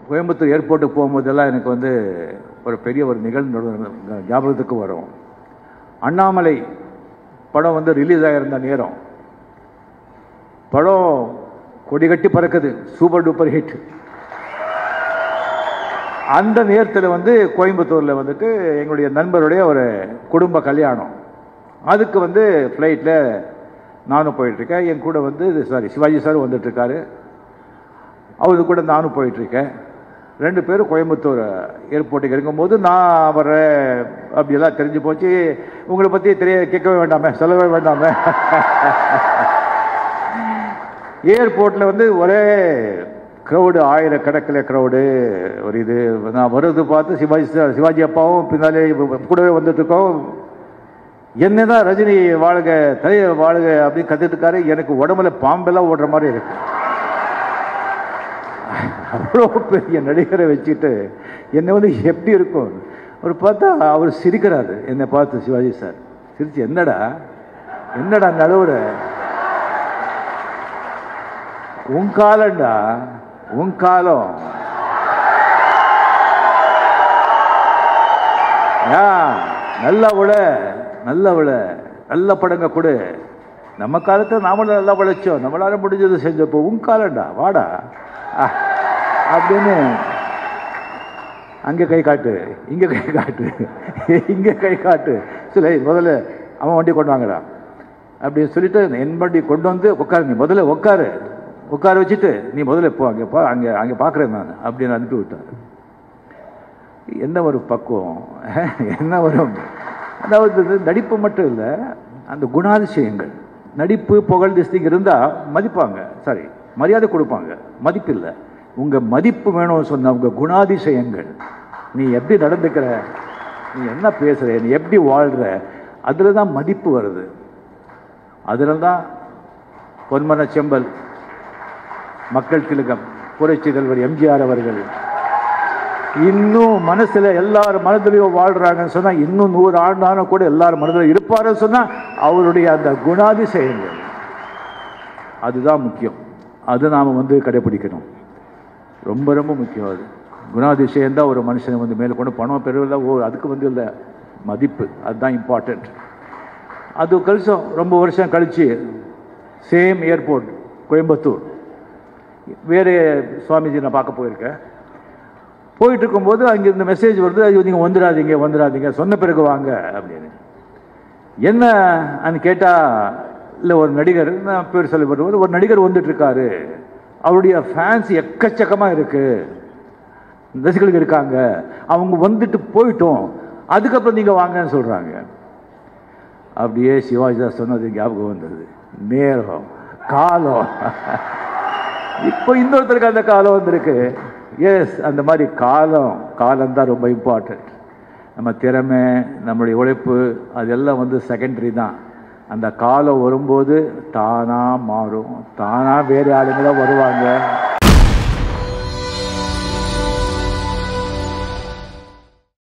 கோயம்புத்தூர் ஏர்போர்ட்டுக்கு போகும்போதெல்லாம் எனக்கு வந்து ஒரு பெரிய ஒரு நிகழ்வு ஞாபகத்துக்கு வரும். அண்ணாமலை படம் வந்து ரிலீஸ் ஆகியிருந்த நேரம், படம் கொடி கட்டி பறக்குது, சூப்பர் டூப்பர் ஹிட். அந்த நேரத்தில் வந்து கோயம்புத்தூரில் வந்துட்டு எங்களுடைய நண்பருடைய ஒரு குடும்ப கல்யாணம். அதுக்கு வந்து ஃப்ளைட்டில் நானும் போயிட்டுருக்கேன். என் கூட வந்து சிவாஜி சார் வந்துட்டுருக்காரு, அவரு கூட நானும் போயிட்டுருக்கேன். 2 பேரும் கோயம்புத்தூர் ஏர்போர்ட்டுக்கு இருக்கும்போது நான் வர்றேன் அப்படியெல்லாம் தெரிஞ்சு போச்சு. உங்களை பற்றி கேட்கவே வேண்டாமே, சொல்லவே வேண்டாமே. ஏர்போர்ட்டில் வந்து ஒரே க்ரௌடு, 1000 கணக்கில் க்ரௌடு. ஒரு இது நான் வர்றது பார்த்து சிவாஜி அப்பாவும் பின்னாலே கூடவே வந்துட்டுருக்கோம். என்ன தான் ரஜினி வாழ்க தலைய வாழ்க அப்படின்னு கற்றுட்டுருக்காரு. எனக்கு உடம்புல பாம்பெல்லாம் ஓடுற மாதிரி இருக்கு. அவ்வளோ பெரிய நடிகரை வச்சுட்டு என்னை வந்து எப்படி இருக்கும். அவர் பார்த்தா அவர் சிரிக்கிறாரு, என்னை பார்த்து சிவாஜி சார் சிரிச்சு, என்னடா என்னடா நடுவுற உன் காலண்டா, உன் காலம் நல்லா விட, நல்லா விட, நல்ல படங்க கொடு. நம்ம காலத்தில் நாமளும் நல்லா உழைச்சோம், நம்மளால முடிஞ்சது செஞ்சப்போ உன் காலண்டா வாடா அப்படின்னு அங்கே கை காட்டு, இங்கே கை காட்டு, இங்கே கை காட்டு, சில முதல்ல அவன் வண்டி கொண்டு வாங்கடா அப்படின்னு சொல்லிட்டு என் வண்டி கொண்டு வந்து உட்காரு, நீ முதல்ல உட்கார வச்சுட்டு நீ முதல்ல போ, அங்கே பார்க்குறேன் நான் அப்படின்னு அனுப்பி விட்டார். என்ன ஒரு பக்குவம், என்ன வரும். அதாவது நடிப்பு மட்டும் இல்லை, அந்த குணாதிசயங்கள், நடிப்பு புகழ் திஸ்திக்கு இருந்தால் மதிப்பாங்க, சாரி மரியாதை கொடுப்பாங்க. மதிப்பு இல்லை, உங்கள் மதிப்பு வேணும்னு சொன்ன உங்கள் குணாதிசயங்கள், நீ எப்படி நடந்துக்கிற, நீ என்ன பேசுகிற, நீ எப்படி வாழ்கிற, அதில் தான் மதிப்பு வருது. அதில் தான் பொன்மன செம்பல், மக்கள் திலகம், புரட்சி தலைவர் எம்ஜிஆர் அவர்கள் இன்னும் மனசில் எல்லார் மனதிலையும் வாழ்கிறாங்கன்னு சொன்னால், இன்னும் 100 ஆண்டான கூட எல்லார் மனதில் இருப்பாருன்னு சொன்னால் அவருடைய அந்த குணாதிசயங்கள், அதுதான் முக்கியம். அது நாம் வந்து கடைப்பிடிக்கணும். ரொம்ப ரொம்ப முக்கியம். அது குணாதிசயம்தான் ஒரு மனுஷனை வந்து மேலே கொண்டு, பணம் பெறுவதில்லை, அதுக்கு வந்து இல்லை, மதிப்பு, அதுதான் இம்பார்ட்டண்ட். அது கழிச்சோம், ரொம்ப வருஷம் கழித்து சேம் ஏர்போர்ட் கோயம்புத்தூர், வேறு சுவாமிஜி நான் பார்க்க போயிருக்கேன். போயிட்டு இருக்கும்போது அங்கே இந்த மெசேஜ் வருது, ஐயோ நீங்கள் வந்துடாதீங்க, சொன்ன பிறகு வாங்க அப்படின்னு. என்னன்னு கேட்டால், இல்லை ஒரு நடிகர், நான் பேர் சொல்லி வருவது, ஒரு நடிகர் வந்துட்டுருக்காரு, அவருடைய ஃபேன்ஸ் எக்கச்சக்கமாக இருக்குது, ரசிகர்கள் இருக்காங்க, அவங்க வந்துட்டு போயிட்டோம், அதுக்கப்புறம் நீங்கள் வாங்கன்னு சொல்கிறாங்க. அப்படியே சிவாஜி தான் சொன்னது ஞாபகம் வந்தது. நேரம், காலம், இப்போ இன்னொருத்தருக்கு அந்த காலம் வந்திருக்கு. எஸ், அந்த மாதிரி காலம்தான் ரொம்ப இம்பார்ட்டன்ட். நம்ம திறமை, நம்மளுடைய உழைப்பு, அதெல்லாம் வந்து செகண்டரி தான். அந்த காலம் வரும்போது தானாக மாறும், தானாக வேறு ஆளுங்களாம் வருவாங்க.